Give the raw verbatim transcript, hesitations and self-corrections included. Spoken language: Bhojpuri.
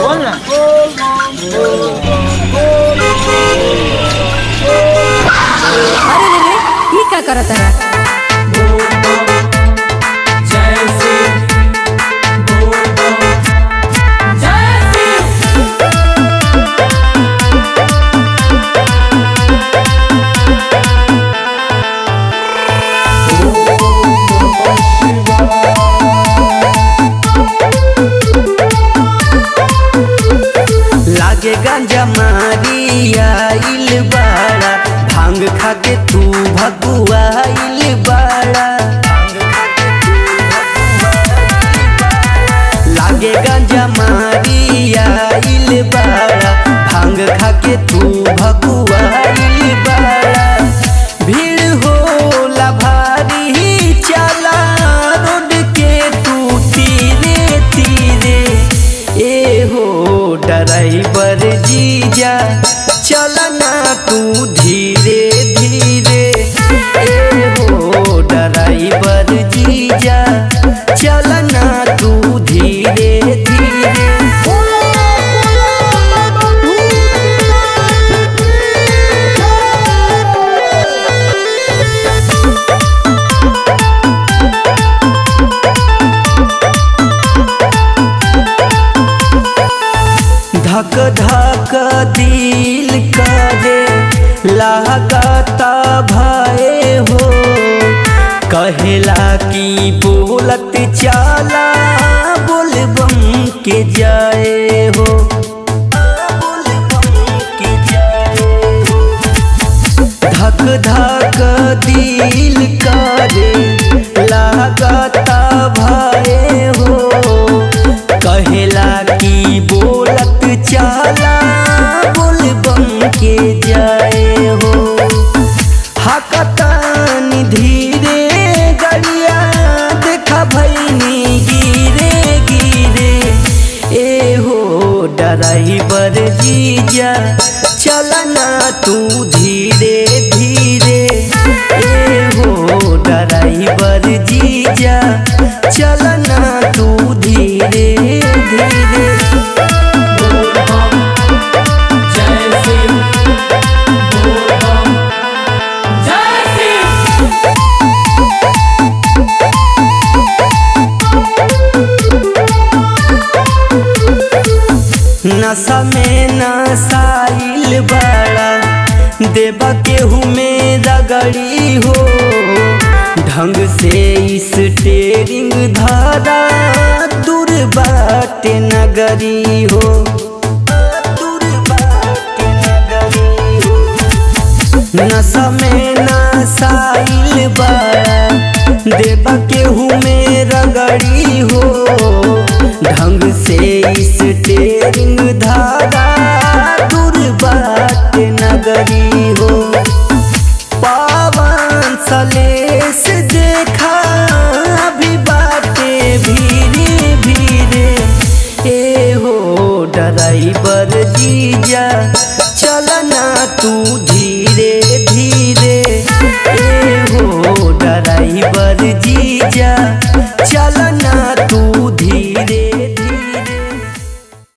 बोल ना। अरे रे रे ये क्या करत है? लागे गांजा मारी आइल बाड़ा, भांग खा के तू भगुआइल बाड़ा। लागे गांजा मारी आइल बाड़ा, भांग खा के तू भगुआइल बाड़ा। भीड़ होला भारी चला रोड के तू तीरे तीरे, ए हो ड्राइवर जीजा चलना तू धीरे धीरे। ए हो ड्राइवर जीजा चलना तू धीरे धीरे। धक धक दिल करे लागता भय हो, कहेला की बोलत चाला बोलबम के जाए हो। धक धक दिल करे लागता भय हो, कहेला की बोलत चाला बोलबम के जाए हो। हकतानी धीरे गड़िया देखा भैनी गिरे गिरे, ए हो ड्राइवर जीजा चलना तू धीरे धीरे। ए हो ड्राइवर जीजा चलना तू धीरे धीरे। नशा में नसाइल बड़ा, देवा केहू में रगड़ी हो। ढंग से इस टेरिंग धारा दूर बाटे नगरी हो। नशा में नसाइल बड़ा, देवा केहू में रगड़ी हो। ढंग से इस टेरिंग धारा दूर बाट नगरी हो। पावन सलेस देखा अभी बाटे भीरे भीरे, ए हो ड्राइवर जीजा चलना तू